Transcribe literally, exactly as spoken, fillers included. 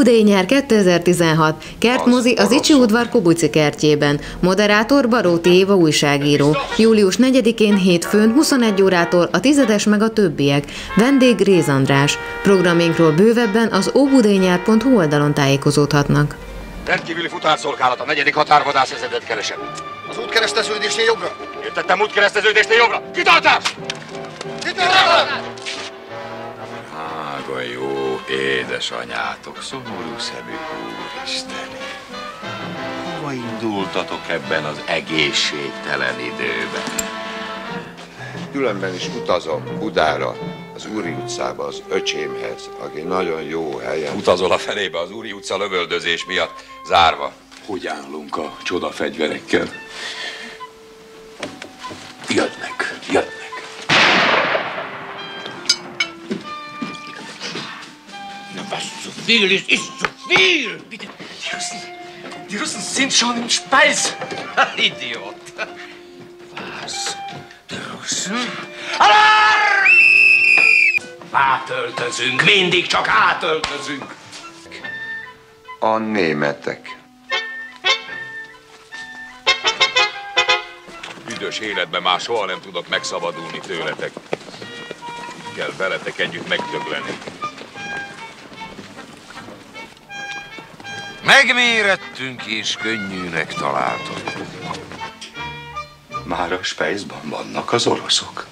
Óbudai nyár kétezer-tizenhat. Kertmozi az Icsi udvar Kubuci kertjében. Moderátor Baróti Éva újságíró. július negyedikén hétfőn huszonegy órától a Tizedes meg a többiek. Vendég Réz András. Programjainkról bővebben az óbudainyár pont hu oldalon tájékozódhatnak. Rendkívüli futárszolgálat, a negyedik határvadász ezedet keresem. Az útkereszteződésnél jobbra. Értettem, útkereszteződésnél jobbra. Kitartás! Kitartás! Ága jó édesanyátok, szomorú szemű úristen. Hova indultatok ebben az egészségtelen időben? Különben is utazom Budára, az Úri utcába, az öcsémhez, aki nagyon jó helyen. Utazol a felébe az Úri utca lövöldözés miatt, zárva. Hogy állunk a csodafegyverekkel? Jönnek, jönnek. Na was zu viel ist, ist zu viel! Bitte, die Russen, die Russen sind schon im Speis! Idiot! Was? Die Russen? Alarm! Átöltözünk, mindig csak átöltözünk! A németek. Büdös életben már soha nem tudok megszabadulni tőletek. Kell veletek együtt megdögleni. Megmérettünk és könnyűnek találtuk. Már a Speisban vannak az oroszok.